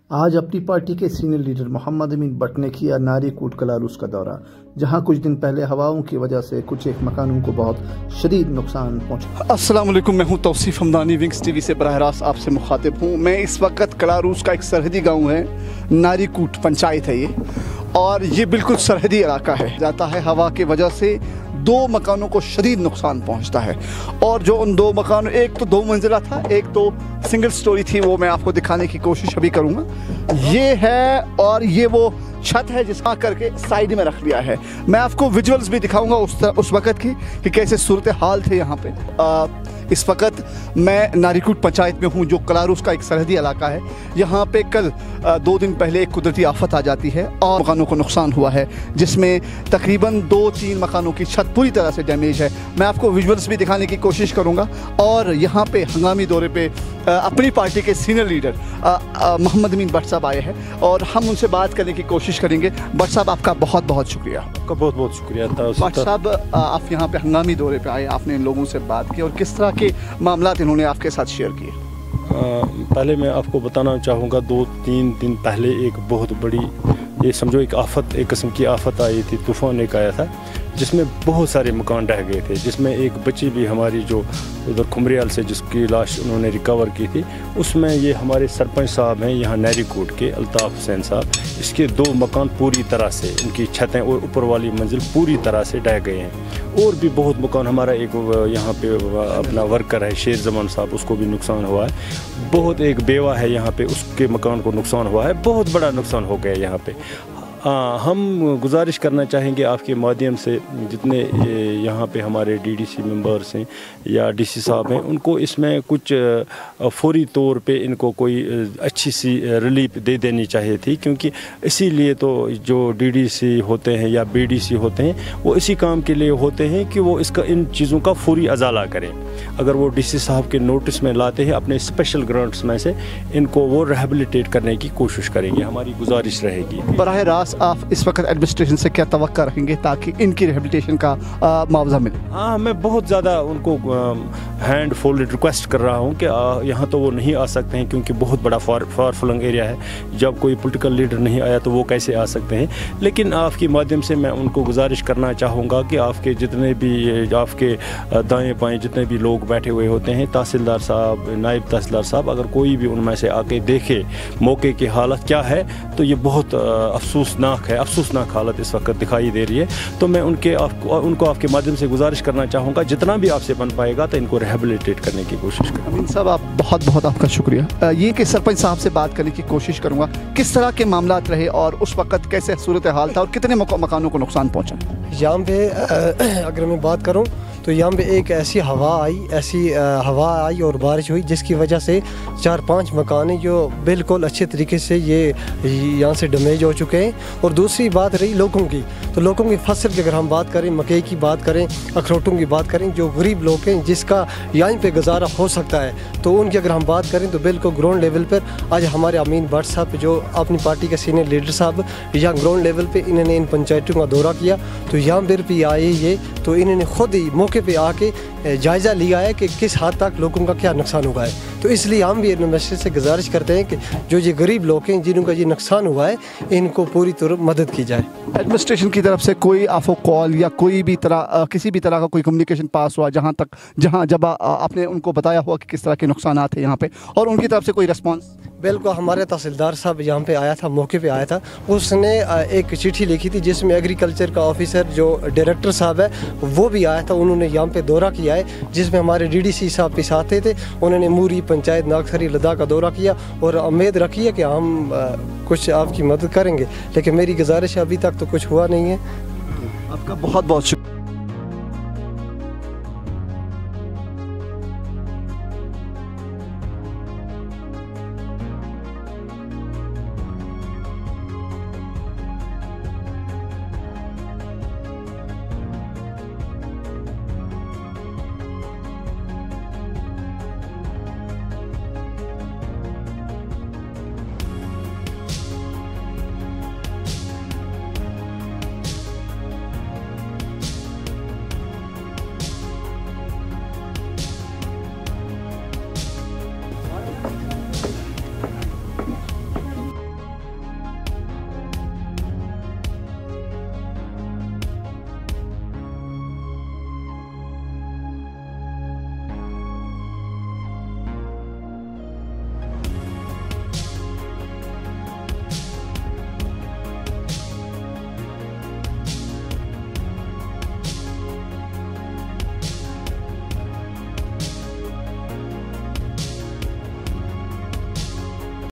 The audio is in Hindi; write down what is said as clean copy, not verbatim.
आज अपनी पार्टी के सीनियर लीडर मोहम्मद अमीन भट्ट ने किया नारीकूट कलारूस का दौरा, जहां कुछ दिन पहले हवाओं की वजह से कुछ एक मकानों को बहुत शदीद नुकसान पहुंचा। अस्सलाम वालेकुम, मैं हूं तौसीफ हमदानी, विंग्स टीवी से बराह रास्त आपसे मुखातिब हूं। मैं इस वक्त कलारूस का एक सरहदी गाँव है, नारीकूट पंचायत है ये, और ये बिल्कुल सरहदी इलाका है। जाता है हवा की वजह से 2 मकानों को शदीद नुकसान पहुंचता है, और जो उन 2 मकानों, एक तो 2 मंजिला था, एक तो सिंगल स्टोरी थी, वो मैं आपको दिखाने की कोशिश अभी करूंगा। ये है, और ये वो छत है जिसका करके साइड में रख लिया है। मैं आपको विजुअल्स भी दिखाऊंगा उस वक़्त की कि कैसे सूरत हाल थे यहाँ पे। इस वक्त मैं नारीकूट पंचायत में हूँ, जो कलारूस का एक सरहदी इलाका है। यहाँ पे कल 2 दिन पहले एक कुदरती आफत आ जाती है और मकानों को नुकसान हुआ है, जिसमें तकरीबन 2-3 मकानों की छत पूरी तरह से डैमेज है। मैं आपको विजुअल्स भी दिखाने की कोशिश करूँगा। और यहाँ पे हंगामी दौरे पे अपनी पार्टी के सीनियर लीडर मोहम्मद अमीन भट्ट साहब आए हैं, और हम उनसे बात करने की कोशिश करेंगे। भट्ट साहब, आपका बहुत बहुत शुक्रिया। आपका बहुत बहुत शुक्रिया। भट्ट साहब, आप यहाँ पे हंगामी दौरे पे आए, आपने इन लोगों से बात की, और किस तरह के मामला इन्होंने आपके साथ शेयर किए? पहले मैं आपको बताना चाहूँगा, 2-3 दिन पहले एक बहुत बड़ी, ये समझो एक आफत, एक किस्म की आफत आई थी, तूफ़ान एक आया था, जिसमें बहुत सारे मकान ढह गए थे, जिसमें एक बच्ची भी हमारी जो उधर खुमरियाल से जिसकी लाश उन्होंने रिकवर की थी, उसमें ये हमारे सरपंच साहब हैं यहाँ नारीकूट के, अल्ताफ़ हुसैन साहब, इसके 2 मकान पूरी तरह से, उनकी छतें और ऊपर वाली मंजिल पूरी तरह से ढह गए हैं। और भी बहुत मकान, हमारा एक यहाँ पे अपना वर्कर है शेर जमान साहब, उसको भी नुकसान हुआ है। बहुत एक बेवा है यहाँ पे, उसके मकान को नुकसान हुआ है, बहुत बड़ा नुकसान हो गया यहाँ पे। हम गुजारिश करना चाहेंगे आपके माध्यम से, जितने यहाँ पे हमारे डीडीसी मेंबर्स हैं या डीसी साहब हैं, उनको इसमें कुछ फौरी तौर पे इनको कोई अच्छी सी रिलीफ दे देनी चाहिए थी, क्योंकि इसीलिए तो जो डीडीसी होते हैं या बीडीसी होते हैं, वो इसी काम के लिए होते हैं कि वो इसका, इन चीज़ों का फौरी अजाला करें। अगर वो डीसी साहब के नोटिस में लाते हैं, अपने स्पेशल ग्रांट्स में से इनको वो रिहेबिलिटेट करने की कोशिश करेंगे, हमारी गुजारिश रहेगी। बराह रास्त आप इस वक्त एडमिनिस्ट्रेशन से क्या तवक्का रखेंगे ताकि इनकी रिहेबिलिटेशन का मुआवजा मिले? हाँ, मैं बहुत ज़्यादा उनको हैंड फोल्डेड रिक्वेस्ट कर रहा हूँ कि यहाँ तो वो नहीं आ सकते हैं, क्योंकि बहुत बड़ा फार फ्लंग एरिया है। जब कोई पॉलिटिकल लीडर नहीं आया तो वो कैसे आ सकते हैं? लेकिन आपके माध्यम से मैं उनको गुजारिश करना चाहूँगा कि आपके जितने भी, आपके दाएँ बाएँ जितने भी लोग बैठे हुए होते हैं, तहसीलदार साहब, नायब तहसीलदार साहब, अगर कोई भी उनमें से आके देखे मौके की हालत क्या है, तो ये बहुत अफसोसनाक हालत इस वक्त दिखाई दे रही है। तो मैं उनको आपके माध्यम से गुजारिश करना चाहूँगा, जितना भी आपसे बन पाएगा तो इनको रिहेबिलिटेट करने की कोशिश करें। अमीन साहब, आप बहुत बहुत आपका शुक्रिया। ये कि सरपंच साहब से बात करने की कोशिश करूँगा, किस तरह के मामला रहे और उस वक्त कैसे सूरत हाल था और कितने मकानों को नुकसान पहुँचा? यहाँ पे अगर मैं बात करूँ तो यहाँ पे एक ऐसी हवा आई और बारिश हुई, जिसकी वजह से 4-5 मकान जो बिल्कुल अच्छे तरीके से ये यहाँ से डैमेज हो चुके हैं। और दूसरी बात रही लोगों की, तो लोगों की फसल की अगर हम बात करें, मकई की बात करें, अखरोटों की बात करें, जो गरीब लोग हैं जिसका यहाँ पे गुजारा हो सकता है, तो उनकी अगर हम बात करें तो बिल्कुल ग्राउंड लेवल पर आज हमारे अमीन भट्ट साहब, जो अपनी पार्टी के सीनियर लीडर साहब, यहाँ ग्राउंड लेवल पर इन्होंने इन पंचायतों का दौरा किया। तो यहाँ पर भी आए ये, तो इन्होंने खुद ही मौके पे आके जायज़ा लिया है कि किस हद तक लोगों का क्या नुकसान हुआ है। तो इसलिए हम भी एडमिनिस्ट्रेशन से गुजारिश करते हैं कि जो ये गरीब लोग हैं जिनका ये नुकसान हुआ है, इनको पूरी तरह मदद की जाए। एडमिनिस्ट्रेशन की तरफ से कोई आपको कॉल या कोई भी तरह, किसी भी तरह का कोई कम्युनिकेशन पास हुआ जब आपने उनको बताया हुआ कि किस तरह के नुकसान थे यहाँ पे, और उनकी तरफ से कोई रिस्पॉन्स? बिल्कुल, हमारे तहसीलदार साहब यहाँ पे आया था, मौके पे आया था, उसने एक चिट्ठी लिखी थी जिसमें एग्रीकल्चर का ऑफिसर जो डायरेक्टर साहब है वो भी आया था। उन्होंने यहाँ पे दौरा किया है, जिसमें हमारे डीडीसी साहब भी साथ थे। उन्होंने मूरी पंचायत नागसरी लद्दाख का दौरा किया और उम्मीद रखी है कि हम कुछ आपकी मदद करेंगे, लेकिन मेरी गुजारिश अभी तक तो कुछ हुआ नहीं है। आपका बहुत बहुत शुक्रिया।